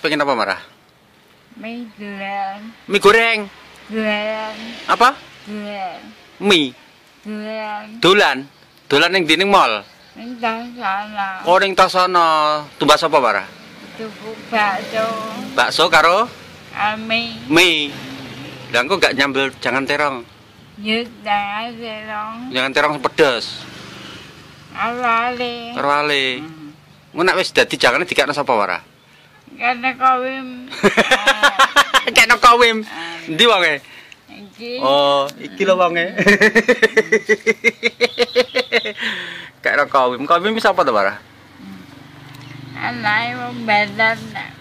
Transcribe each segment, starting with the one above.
pengen apa marah? Mie goreng. Mie goreng. Goreng. Apa? Goreng. Mie. Goreng. Dolan. Dolan ning ndi ning mall. Entah sana. Oh ning tos sono. Tumbas apa marah? Tuku bakso. Bakso karo Mie. mie. Lah engko gak nyambel jangan terong. Yuk jangan serong. Jangan terong pedes. Alale. Karo ale. Engko nek wis dadi jangane dikakno sapa marah? Karena kawin. Kekno kawim. Endi wonge? Iki. Oh, iki lho wonge. Kekno kawim. Kawim wis apa to marah? Anake membadan.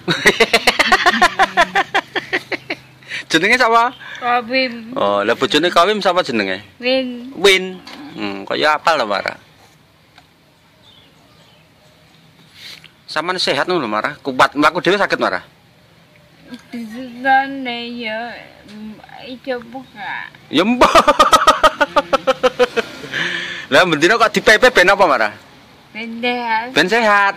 Jenenge sapa? Kawin. Oh, lah bojone kawim sapa jenenge? Win. Win. Kaya apal lho marah. Saman sehat ngono marah, kuat mlaku dhewe sakit marah. Disutane ya ijo buka. Ya mbah. Lah bendina kok dipepe ben apa marah? Pendehat. Ben sehat.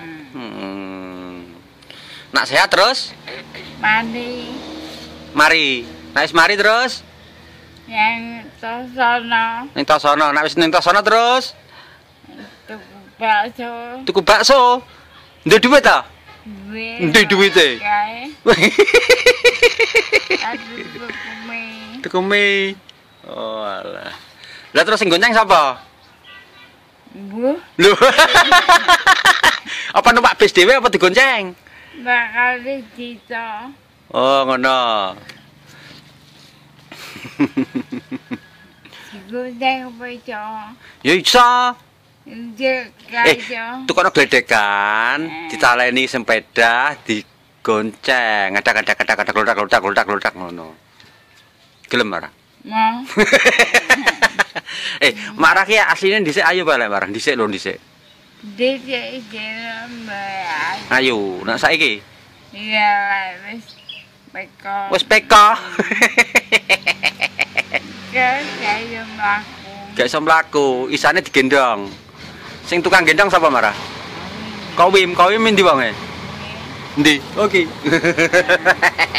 Nak sehat terus? Mandi. Mari. Nek wis mari terus? Yang tosono. Ning tosono, nek wis ning tosono terus? Tuku bakso. Tuku bakso. Ndek duit ta? Ndek duwite. Kae. Aduh tuku mie. Tuku mie. Oh alah. Lah terus sing gonceng sapa? Bu. Lho. Apa numpak bis dhewe apa digonceng? Bakal dicito. Oh, ngono. Digundeng apa ijo? Ya iso. Njek kajo. Tukono gledekan, ditaleni sepeda, digonceng, ngadak-ngadak glodak ngono. Gelem marah. Mau. Marah ki asline dhisik ayo bae marah, dhisik lho dhisik. Dicek jeneng bae. Ayo, nek saiki Iya, wis peko. wis peko. Kayak mlaku. Gak iso mlaku, isane digendong. Sing tukang gendong sapa marah? Kawim endi wonge? Endi? Oke.